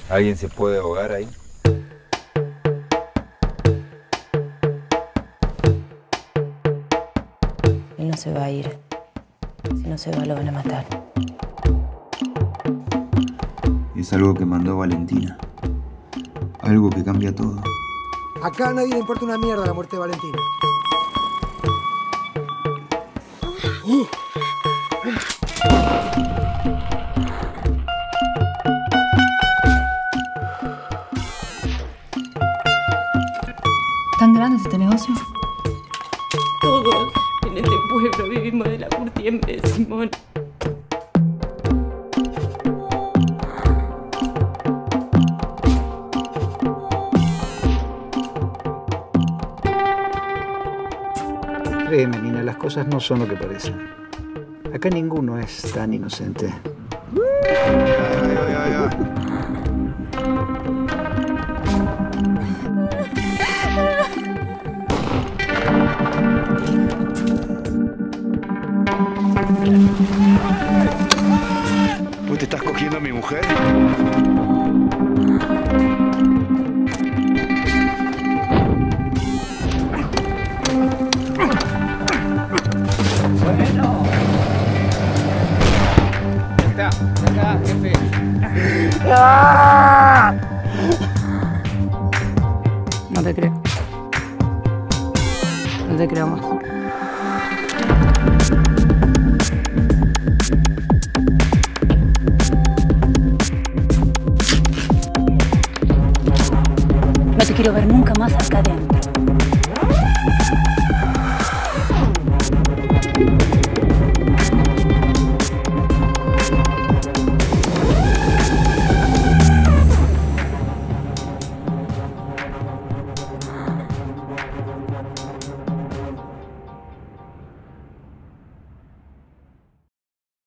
¿Alguien se puede ahogar ahí? Él no se va a ir. Si no se va, lo van a matar. Es algo que mandó Valentina. Algo que cambia todo. Acá a nadie le importa una mierda la muerte de Valentina. ¿Tan grande es este negocio? Todos en este pueblo vivimos de la curtiembre de Simón. Créeme, Nina, las cosas no son lo que parecen. Acá ninguno es tan inocente. ¿Vos te estás cogiendo a mi mujer? Bueno. Acá, jefe. No te creo. No te creo más. No te quiero ver nunca más acá adentro.